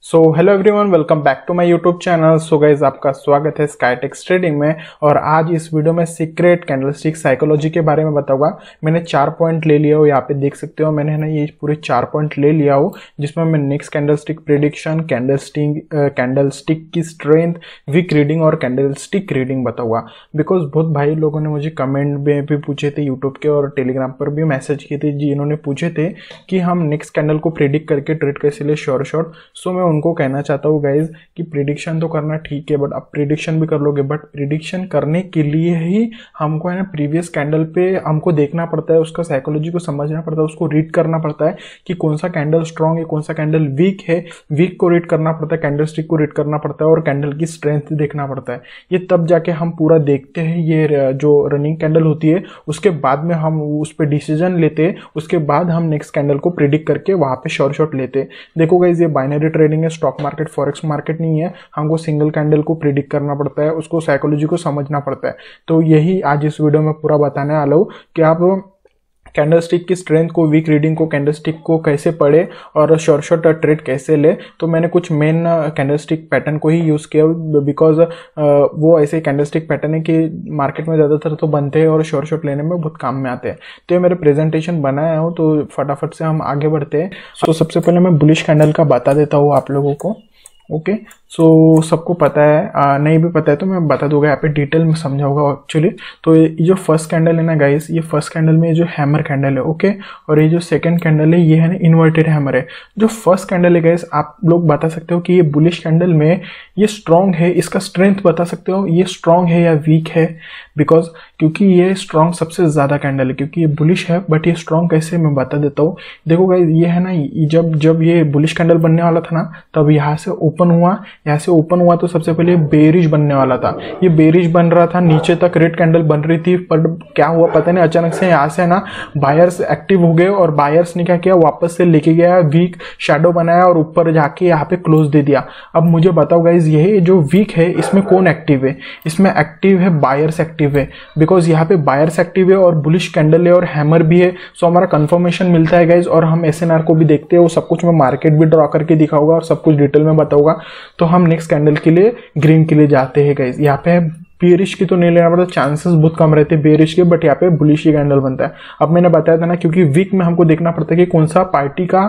So hello everyone, welcome back to my YouTube channel. So guys, आपका स्वागत है स्काईटेक्स trading में। और आज इस वीडियो में सीक्रेट कैंडलस्टिक साइकोलॉजी के बारे में बताऊंगा। मैंने 4 पॉइंट ले लिया हो, यहाँ पे देख सकते हो। मैंने ना ये पूरे 4 पॉइंट ले लिया हो, जिसमें मैं नेक्स्ट कैंडलस्टिक प्रेडिक्शन, कैंडलस्टिक की स्ट्रेंथ, वीक रीडिंग और कैंडलस्टिक रीडिंग बताऊंगा। बिकॉज बहुत भाई लोगों ने मुझे कमेंट में भी पूछे थे, यूट्यूब के और टेलीग्राम पर भी मैसेज किए थे, जिन्होंने पूछे थे कि हम नेक्स्ट कैंडल को प्रेडिक्ट करके ट्रेड कैसे ले श्योर शॉट। सो मैं उनको कहना चाहता हूँ गाइज कि प्रिडिक्शन तो करना ठीक है, बट आप प्रिडिक्शन भी कर लोगे, बट प्रिडिक्शन करने के लिए ही हमको है ना प्रीवियस कैंडल पे हमको देखना पड़ता है, उसका साइकोलॉजी को समझना पड़ता है, उसको रीड करना पड़ता है कि कौन सा कैंडल स्ट्रांग है, कौन सा कैंडल वीक है। वीक को रीड करना पड़ता है, कैंडलस्टिक को रीड करना पड़ता है और कैंडल की स्ट्रेंथ देखना पड़ता है। ये तब जाके हम पूरा देखते हैं। ये जो रनिंग कैंडल होती है उसके बाद में हम उस पर डिसीजन लेते हैं, उसके बाद हम नेक्स्ट कैंडल को प्रिडिक्ट करके वहां पे श्योर शॉट लेते हैं। देखो गाइज, ये बाइनरी ट्रेडिंग है, स्टॉक मार्केट फॉरेक्स मार्केट नहीं है। हमको सिंगल कैंडल को प्रिडिक्ट करना पड़ता है, उसको साइकोलॉजी को समझना पड़ता है। तो यही आज इस वीडियो में पूरा बताने वाला हूँ कि आप कैंडलस्टिक की स्ट्रेंथ को, वीक रीडिंग को, कैंडलस्टिक को कैसे पढ़े और शॉर्ट शॉर्ट ट्रेड कैसे ले। तो मैंने कुछ मेन कैंडलस्टिक पैटर्न को ही यूज़ किया, बिकॉज वो ऐसे कैंडलस्टिक पैटर्न है कि मार्केट में ज़्यादातर तो बनते हैं और शॉर्ट शॉर्ट लेने में बहुत काम में आते हैं। तो ये मेरे प्रेजेंटेशन बनाया हूँ, तो फटाफट से हम आगे बढ़ते हैं। तो सबसे पहले मैं बुलिश कैंडल का बता देता हूँ आप लोगों को। ओके, सो सबको पता है, नहीं भी पता है तो मैं बता दूंगा, यहाँ पे डिटेल में समझाऊंगा एक्चुअली। तो ये जो फर्स्ट कैंडल है ना गाइस, ये फर्स्ट कैंडल में जो हैमर कैंडल है, ओके, और ये जो सेकंड कैंडल है ये है ना इन्वर्टेड हैमर है। जो फर्स्ट कैंडल है गाइस, आप लोग बता सकते हो कि ये बुलिश कैंडल में ये स्ट्रॉन्ग है, इसका स्ट्रेंथ बता सकते हो ये स्ट्रॉन्ग है या वीक है। बिकॉज क्योंकि ये स्ट्रॉन्ग सबसे ज़्यादा कैंडल है, क्योंकि ये बुलिश है, बट ये स्ट्रॉन्ग कैसे मैं बता देता हूँ। देखो गाइस, ये है ना, जब ये बुलिश कैंडल बनने वाला था ना, तब यहाँ से ओपन हुआ, यहाँ से ओपन हुआ तो सबसे पहले बेरिश बनने वाला था। ये बेरिश बन रहा था, नीचे तक रेड कैंडल बन रही थी, पर क्या हुआ पता नहीं, अचानक से यहाँ से ना बायर्स एक्टिव हो गए और बायर्स ने क्या किया, वापस से लेके गया, वीक शैडो बनाया और ऊपर जाके यहाँ पे क्लोज दे दिया। अब मुझे बताओ गाइज, ये जो वीक है इसमें कौन एक्टिव है? इसमें एक्टिव है बायर्स एक्टिव है, बिकॉज यहाँ पे बायर्स एक्टिव है और बुलिश कैंडल है और हैमर भी है। सो हमारा कंफर्मेशन मिलता है गाइज, और हम एसएनआर को भी देखते हैं, वो सब कुछ मैं मार्केट भी ड्रॉ करके दिखाऊंगा और सब कुछ डिटेल में बताऊंगा। तो हम नेक्स्ट कैंडल के लिए ग्रीन के लिए जाते हैं गाइज। यहाँ पे बेरिश की तो नहीं लेना पड़ता, चांसेस बहुत कम रहते हैं बेरिश के, बट यहाँ पे बुलिश ही कैंडल बनता है। अब मैंने बताया था ना, क्योंकि वीक में हमको देखना पड़ता है कि कौन सा पार्टी का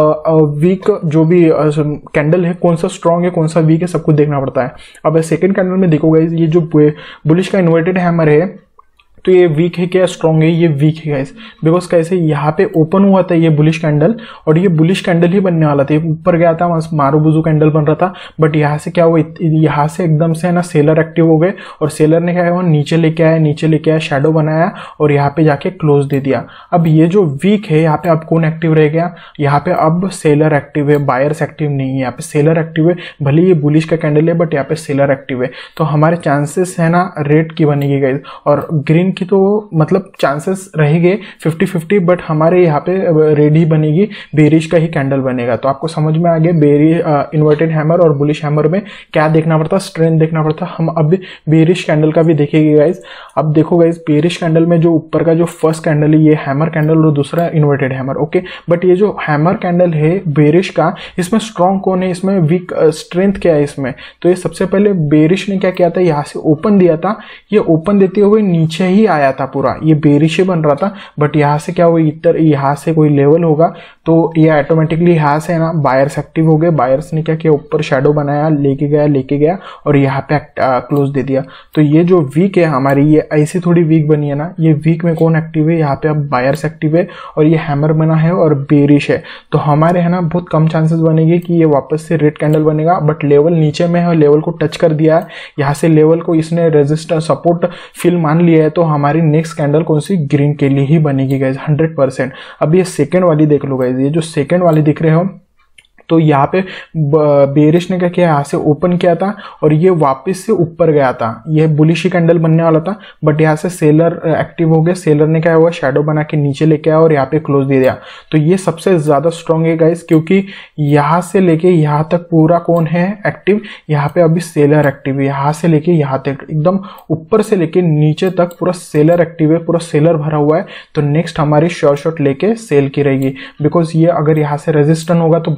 वीक जो भी कैंडल है, कौन सा स्ट्रांग है, कौन सा वीक है, सब कुछ देखना पड़ता है। अब सेकंड कैंडल में देखो गाइस, ये जो बुलिश का इन्वर्टेड हैमर है, तो ये वीक है क्या स्ट्रॉन्ग है? ये वीक है गाइस। बिकॉज कैसे, यहाँ पे ओपन हुआ था ये बुलिश कैंडल, और ये बुलिश कैंडल ही बनने वाला था। ऊपर गया था, वहां मारूबुजू कैंडल बन रहा था, बट यहाँ से क्या हुआ, यहाँ से एकदम से है ना सेलर एक्टिव हो गए, और सेलर ने क्या हुआ, नीचे लेके आया, शैडो बनाया और यहाँ पे जाके क्लोज दे दिया। अब ये जो वीक है, यहाँ पे अब कौन एक्टिव रह गया? यहाँ पे अब सेलर एक्टिव है, बायर्स एक्टिव नहीं है, यहाँ पे सेलर एक्टिव है। भले ये बुलिश का कैंडल है, बट यहाँ पे सेलर एक्टिव है। तो हमारे चांसेस है ना रेड की बनेगी गाइस, और ग्रीन की तो मतलब चांसेस रहेंगे 50-50, बट हमारे यहाँ पे रेड ही बनेगी, बेरिश का ही कैंडल बनेगा। तो आपको समझ में आ गया इन्वर्टेड हैमर और बुलिश हैमर में क्या देखना पड़ता, स्ट्रेंथ देखना पड़ता। हम अब बेरिश कैंडल का भी देखेंगे गाइज। अब देखो गाइज, बेरिश कैंडल में जो ऊपर का जो फर्स्ट कैंडल है ये हैमर कैंडल और दूसरा इन्वर्टेड हैमर, ओके। बट ये जो हैमर कैंडल है बेरिश का, इसमें स्ट्रॉन्ग कौन है, इसमें वीक स्ट्रेंथ क्या है इसमें? तो ये सबसे पहले बेरिश ने क्या किया था, यहाँ से ओपन दिया था, ये ओपन देते हुए नीचे ही आया था पूरा, ये बेरिश ही बन रहा था। बट यहाँ से क्या हुआ, इधर यहाँ से कोई लेवल होगा तो ये ऑटोमेटिकली यहाँ से ना बायर्स एक्टिव हो गए। बायर्स ने क्या किया, ऊपर शैडो बनाया, लेके गया और यहाँ पे क्लोज दे दिया। तो ये जो वीक है हमारी, ये ऐसी थोड़ी वीक बनी है ना, ये वीक में कौन एक्टिव है? यहाँ पे अब बायर्स एक्टिव है और ये हैमर बना है और बेरिश है। तो हमारे है ना बहुत कम चांसेस बनेंगे कि ये वापस से रेड कैंडल बनेगा, बट लेवल नीचे में है, लेवल को टच कर दिया है, यहाँ से लेवल को इसने रेजिस्टेंस सपोर्ट फील मान लिया है। तो हमारी नेक्स्ट कैंडल कौन सी? ग्रीन के लिए ही बनेगी गाइज, 100%। अब ये सेकंड वाली देख लो गाइज, ये जो सेकंड वाली दिख रहे हो, तो यहाँ पे बेरिश ने क्या किया, यहाँ से ओपन किया था और ये वापस से ऊपर गया था, ये बुलिश कैंडल बनने वाला था, बट यहाँ से सेलर एक्टिव हो गए। सेलर ने क्या हुआ, शैडो बना के नीचे लेके आया और यहाँ पे क्लोज दे दिया। तो ये सबसे ज्यादा स्ट्रॉन्ग है गाइस, क्योंकि यहाँ से लेके यहाँ तक पूरा कौन है एक्टिव? यहाँ पे अभी सेलर एक्टिव है, यहाँ से लेके यहाँ तक एकदम ऊपर से लेके नीचे तक पूरा सेलर एक्टिव है, पूरा सेलर भरा हुआ है। तो नेक्स्ट हमारी शॉर्ट लेके सेल की रहेगी, बिकॉज ये अगर यहाँ से रेजिस्टेंट होगा तो बहुत अच्छी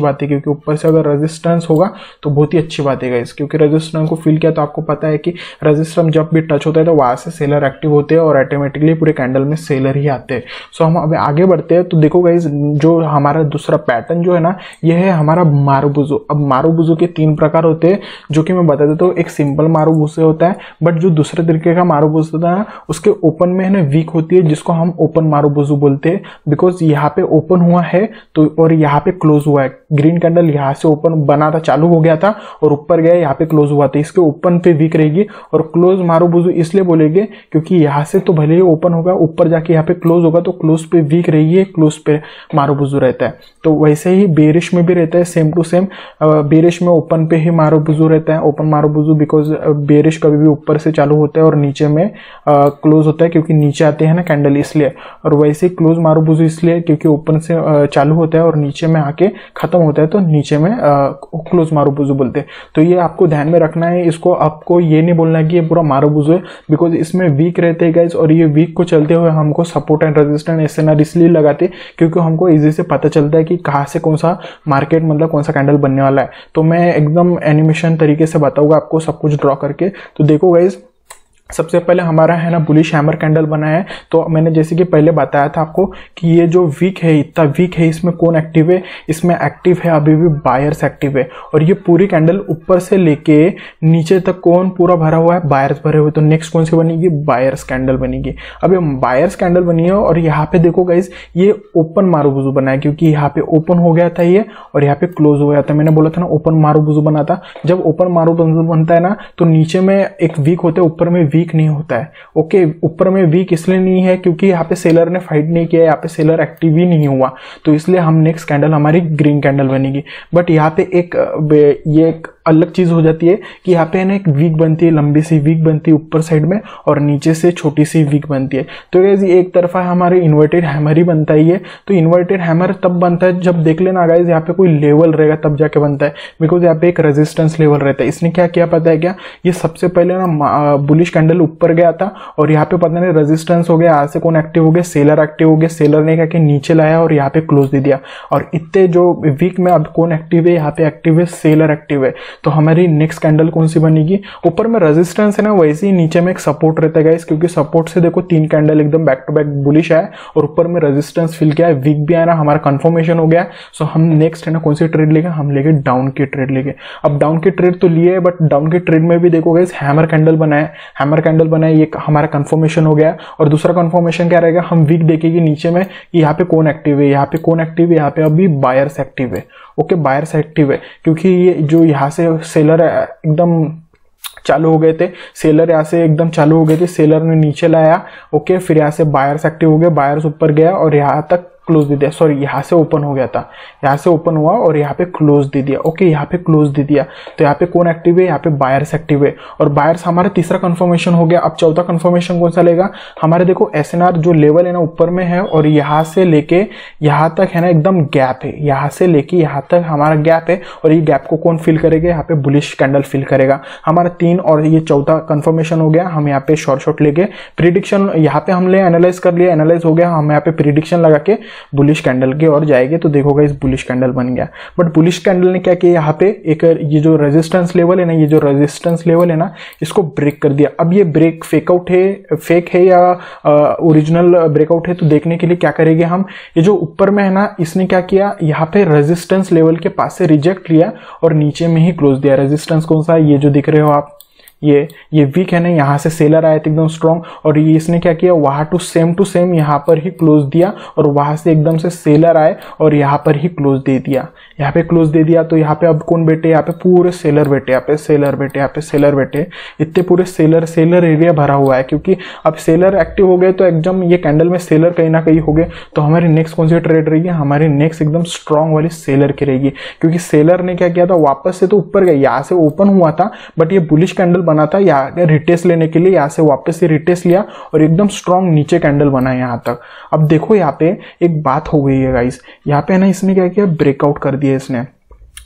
बात है, क्योंकि ऊपर से अगर रेजिस्टेंस होगा तो बहुत ही अच्छी बात है गाइस, क्योंकि रेजिस्टेंस को फील किया तो आपको पता है कि रेजिस्टेंस जब भी टच होता है तो वहां से सेलर एक्टिव होते हैं और ऑटोमेटिकली पूरे कैंडल में सेलर ही आते हैं। सो हम अब आगे बढ़ते हैं। तो देखो गाइस, जो हमारा दूसरा पैटर्न जो है ना, ये है हमारा मारुबुजु। अब मारुबुजु के 3 प्रकार होते हैं, जो कि मैं बता देता हूँ। एक सिंपल मारुबुजु होता है, बट जो दूसरे तरीके का मारुबुजु होता है ना, उसके ओपन में है ना वीक होती है, जिसको हम ओपन मारुबुजु बोलते हैं। बिकॉज यहाँ पे ओपन हुआ है तो और यहाँ पे क्लोज हुआ है। ग्रीन कैंडल यहाँ से ओपन बना था, चालू हो गया था और ऊपर गया, यहाँ पे क्लोज हुआ था। इसके ओपन पे वीक रहेगी। और क्लोज मारुबुजु इसलिए बोलेंगे क्योंकि यहाँ से तो भले ही ओपन होगा, ऊपर जाके यहाँ पे क्लोज होगा तो क्लोज पे वीक रहेगी, क्लोज पे मारुबुजु रहता है। तो वैसे ही बेरिश में भी रहता है, सेम टू सेम। बेरिश में ओपन पे ही मारुबुजु रहता है, ओपन मारुबुजु, बिकॉज बेरिश कभी भी ऊपर से चालू होता है और नीचे में क्लोज होता है, क्योंकि नीचे आते हैं ना कैंडल, इसलिए। और वैसे ही क्लोज मारुबुजु इसलिए क्योंकि ओपन से चालू होता है और नीचे में आके खत्म होता है, तो नीचे में क्लोज मारुबुजु बोलते हैं। तो ये आपको ध्यान में रखना है। इसको आपको ये नहीं बोलना है कि ये पूरा मारुबुजु है, बिकॉज इसमें वीक रहते हैं गाइस। और ये वीक को चलते हुए हमको सपोर्ट एंड रेजिस्टेंस एसएनआर इसलिए लगाते क्योंकि हमको इजी से पता चलता है कि कहाँ से कौन सा मार्केट, मतलब कौन सा कैंडल बनने वाला है। तो मैं एकदम एनिमेशन तरीके से बताऊंगा आपको सब कुछ ड्रॉ करके। तो देखो गाइस, सबसे पहले हमारा है ना बुलिश हैमर कैंडल बना है। तो मैंने जैसे कि पहले बताया था आपको कि ये जो वीक है, इतना वीक है, इसमें कौन एक्टिव है? इसमें एक्टिव है अभी भी बायर्स एक्टिव है। और ये पूरी कैंडल ऊपर से लेके नीचे तक कौन पूरा भरा हुआ है? बायर्स भरे हुए। तो नेक्स्ट कौन सी बनेगी? बायर्स कैंडल बनेगी। अब ये बायर्स कैंडल बनी है और यहाँ पे देखो गाइस, ये ओपन मारुबुजु बना है, क्योंकि यहाँ पे ओपन हो गया था ये और यहाँ पे क्लोज हो गया था। मैंने बोला था ना ओपन मारुबुजु बना था। जब ओपन मारुबुजु बनता है ना, तो नीचे में एक वीक होता है, ऊपर में वीक नहीं होता है। ओके, ऊपर में वीक इसलिए नहीं है क्योंकि यहाँ पे सेलर ने फाइट नहीं किया, यहाँ पे सेलर एक्टिव ही नहीं हुआ, तो इसलिए हम नेक्स्ट कैंडल हमारी ग्रीन कैंडल बनेगी। बट यहाँ पे ये एक अलग चीज हो जाती है कि यहाँ पे ना एक वीक बनती है, लंबी सी वीक बनती है ऊपर साइड में, और नीचे से छोटी सी वीक बनती है। तो गाइस एक तरफा हमारे इन्वर्टेड हैमर ही बनता है ये। तो इन्वर्टेड हैमर तब बनता है जब देख लेना गाइस, यहाँ पे कोई लेवल रहेगा तब जाके बनता है, बिकॉज यहाँ पे एक रेजिस्टेंस लेवल रहता है। इसने क्या किया पता है क्या? ये सबसे पहले ना बुलिश कैंडल ऊपर गया था और यहाँ पे पता नहीं रेजिस्टेंस हो गया, यहाँ से कौन एक्टिव हो गया? सेलर एक्टिव हो गया। सेलर ने क्या किया? नीचे लाया और यहाँ पे क्लोज दे दिया। और इतने जो वीक में अब कौन एक्टिव है? यहाँ पे एक्टिव है सेलर एक्टिव है। तो हमारी नेक्स्ट कैंडल कौन सी बनेगी? ऊपर में रेजिस्टेंस है ना, वैसे ही नीचे में एक सपोर्ट रहता है गाइस, क्योंकि सपोर्ट से देखो 3 कैंडल एकदम बैक टू बैक बुलिश है और ऊपर में रेजिस्टेंस फिल किया है, वीक भी आया ना, हमारा कंफर्मेशन हो गया। सो हम नेक्स्ट है ना कौन सी ट्रेड लेंगे? हम लेंगे डाउन की ट्रेड लेंगे। अब डाउन की ट्रेड तो लिए, बट डाउन की ट्रेड में भी देखो गाइस हैमर कैंडल बना है, हैमर कैंडल बना है, ये हमारा कंफर्मेशन हो गया। और दूसरा कंफर्मेशन क्या रहेगा? हम वीक देखेंगे नीचे में कि यहाँ पे कौन एक्टिव है, यहाँ पे कौन एक्टिव है, यहाँ पे अभी बायर्स एक्टिव है। ओके, बायर्स एक्टिव है, क्योंकि ये जो यहाँ से सेलर एकदम चालू हो गए थे, सेलर यहाँ से एकदम चालू हो गए थे, सेलर ने नीचे लाया। ओके, फिर यहाँ से बायर्स एक्टिव हो गए, बायर्स ऊपर गया और यहाँ तक क्लोज दे दिया। सॉरी, यहाँ से ओपन हो गया था, यहाँ से ओपन हुआ और यहाँ पे क्लोज दे दिया। ओके, यहाँ पे क्लोज दे दिया। तो यहाँ पे कौन एक्टिव है? यहाँ पे बायर्स एक्टिव है। और बायर्स हमारा तीसरा कंफर्मेशन हो गया। अब चौथा कंफर्मेशन कौन सा लेगा? हमारे देखो एसएनआर जो लेवल है ना ऊपर में है और यहाँ से लेके यहाँ तक है ना एकदम गैप है, यहाँ से लेके यहाँ तक हमारा गैप है। और ये गैप को कौन फिल करेगा? यहाँ पे बुलिश कैंडल फिल करेगा। हमारा 3 और ये चौथा कंफर्मेशन हो गया। हम यहाँ पे शॉर्ट लेके प्रिडिक्शन यहाँ पे हमने एनालाइज कर लिया, एनालाइज हो गया, हम यहाँ पे प्रिडिक्शन लगा के बुलिश कैंडल की ओर जाएंगे। तो देखो गाइस बुलिश कैंडल बन गया। बट बुलिश कैंडल ने क्या किया? यहाँ पे एक ये जो रेजिस्टेंस लेवल है ना, ये जो रेजिस्टेंस लेवल है ना, इसको ब्रेक कर दिया। अब ये ब्रेक फेक है या ओरिजिनल ब्रेकआउट है, तो देखने के लिए क्या करेंगे हम? ये जो ऊपर में है ना, इसने क्या किया? यहाँ पे रेजिस्टेंस लेवल के पास से रिजेक्ट लिया और नीचे में ही क्लोज दिया। रेजिस्टेंस कौन सा? ये जो दिख रहे हो आप, ये वीक है ना, यहाँ से सेलर आया था एकदम स्ट्रॉन्ग, और ये इसने क्या किया? वहां टू सेम यहाँ पर ही क्लोज दिया और वहां से एकदम से सेलर आए और यहाँ पर ही क्लोज दे दिया, यहाँ पे क्लोज दे दिया। तो यहाँ पे अब कौन बैठे? यहाँ पे पूरे सेलर बैठे, यहाँ पे सेलर बैठे, यहाँ पे सेलर बैठे, इतने पूरे सेलर एरिया भरा हुआ है, क्योंकि अब सेलर एक्टिव हो गए तो एकदम ये कैंडल में सेलर कहीं ना कहीं हो गए। तो हमारी नेक्स्ट कौन सी ट्रेड रहेगी? हमारी नेक्स्ट एकदम स्ट्रॉन्ग वाली सेलर की रहेगी, क्योंकि सेलर ने क्या किया था? वापस से तो ऊपर गया, यहाँ से ओपन हुआ था, बट ये बुलिश कैंडल बना था, यहाँ रिटेस्ट लेने के लिए यहाँ से वापस से रिटेस्ट लिया और एकदम स्ट्रॉन्ग नीचे कैंडल बना यहाँ तक। अब देखो यहाँ पे एक बात हो गई है गाइस, यहाँ पे ना इसने क्या किया? ब्रेकआउट कर दिया इसने।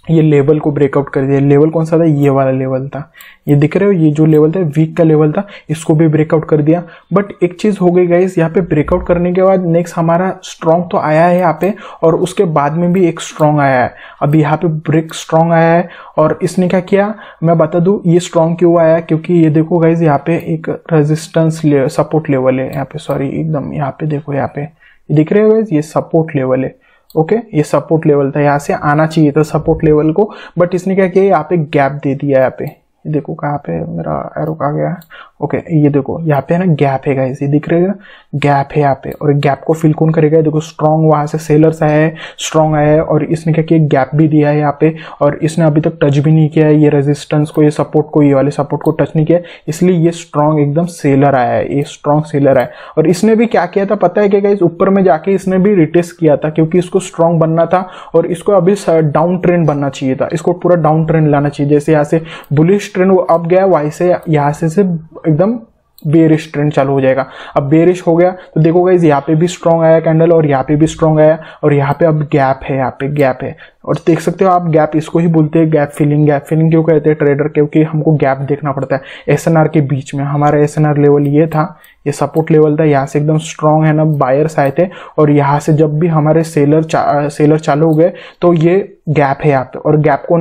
ये लेवल को ब्रेकआउट कर दिया। लेवल कौन सा था? ये वाला लेवल था, ये दिख रहे हो, ये जो लेवल था वीक का लेवल था, इसको भी ब्रेकआउट कर दिया। बट एक चीज हो गई गाइस, यहाँ पे ब्रेकआउट करने के बाद नेक्स्ट हमारा स्ट्रॉन्ग तो आया है यहाँ पे, और उसके बाद में भी एक स्ट्रॉन्ग आया है। अभी यहाँ पे ब्रेक स्ट्रॉन्ग आया है, और इसने क्या किया मैं बता दूं, ये स्ट्रॉन्ग क्यों आया, क्योंकि ये देखो गाइस यहाँ पे एक रेजिस्टेंस सपोर्ट लेवल है यहाँ पे, सॉरी एकदम यहाँ पे देखो, यहाँ पे दिख रहे हो गाइस, ये सपोर्ट लेवल है। ओके ये सपोर्ट लेवल था, यहाँ से आना चाहिए था सपोर्ट लेवल को, बट इसने क्या किया यहाँ पे गैप दे दिया। यहाँ पे देखो कहाँ पे मेरा एरो कहाँ गया। ओके ये देखो यहाँ पे है ना गैप है गाइस, ये दिख रहे हैं गैप है यहाँ पे, और गैप को फिल कौन करेगा? देखो स्ट्रॉन्ग वहां से सेलर्स आया है, स्ट्रॉन्ग आया है, और इसने क्या किया गैप भी दिया है यहाँ पे, और इसने अभी तक टच भी नहीं किया है ये रेजिस्टेंस को, ये सपोर्ट को, ये वाले सपोर्ट को टच नहीं किया, इसलिए ये स्ट्रॉन्ग एकदम सेलर आया है, ये स्ट्रॉन्ग सेलर आया। और इसने भी क्या किया था पता है क्या गाइस? ऊपर में जाके इसने भी रिटेस्ट किया था, क्योंकि इसको स्ट्रॉन्ग बनना था और इसको अभी डाउन ट्रेंड बनना चाहिए था, इसको पूरा डाउन ट्रेंड लाना चाहिए। जैसे यहाँ से बुलिश ट्रेंड वो अप गया, वहीं से यहाँ से एकदम बेरिश ट्रेंड चालू हो जाएगा। अब बेरिश हो गया तो देखो गाइस यहाँ पे भी स्ट्रॉन्ग आया कैंडल, और यहाँ पे भी स्ट्रॉन्ग आया, और यहाँ पे अब गैप है, यहाँ पे गैप है, और देख सकते हो आप गैप, इसको ही बोलते हैं गैप फिलिंग। गैप फिलिंग क्यों कहते हैं ट्रेडर? क्योंकि हमको गैप देखना पड़ता है एसएनआर के बीच में। हमारा एसएनआर लेवल ये था, ये सपोर्ट लेवल था, यहाँ से एकदम स्ट्रॉन्ग है ना बायर्स आए थे, और यहाँ से जब भी हमारे सेलर चालू हो गए तो ये गैप है यहाँ पे, और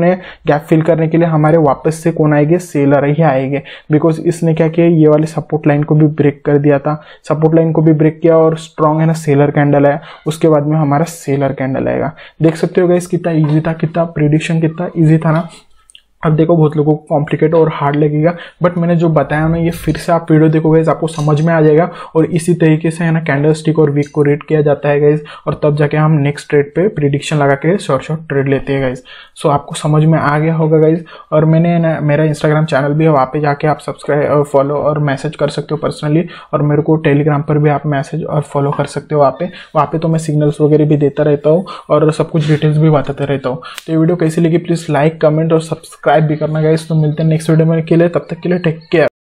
गैप फिल करने के लिए हमारे वापस से कौन आएंगे? सेलर ही आएंगे, बिकॉज इसने क्या किया ये वाले सपोर्ट लाइन को भी ब्रेक कर दिया था, सपोर्ट लाइन को भी ब्रेक किया, और स्ट्रॉन्ग है ना सेलर कैंडल है, उसके बाद में हमारा सेलर कैंडल आएगा। देख सकते हो गाइस कितना इजी था, कितना प्रेडिक्शन कितना इजी था ना। अब देखो बहुत लोगों को कॉम्प्लिकेट और हार्ड लगेगा, बट मैंने जो बताया ना ये फिर से आप वीडियो देखो गाइस, आपको समझ में आ जाएगा, और इसी तरीके से है ना कैंडल स्टिक और वीक को रेट किया जाता है गाइस, और तब जाके हम नेक्स्ट ट्रेड पे प्रिडिक्शन लगा के शॉर्ट ट्रेड लेते हैं गाइस। सो आपको समझ में आ गया होगा गाइस, और मैंने ना मेरा इंस्टाग्राम चैनल भी है, वहाँ पे जाके आप सब्सक्राइब और फॉलो और मैसेज कर सकते हो पर्सनली, और मेरे को टेलीग्राम पर भी आप मैसेज और फॉलो कर सकते हो। वहाँ पे तो मैं सिग्नल्स वगैरह भी देता रहता हूँ, और सब कुछ डिटेल्स भी बताते रहता हूँ। तो ये वीडियो कैसी लगी प्लीज़ लाइक कमेंट और सब्सक्राइब भी करना गाइस। तो मिलते हैं नेक्स्ट वीडियो में, के लिए तब तक के लिए टेक केयर।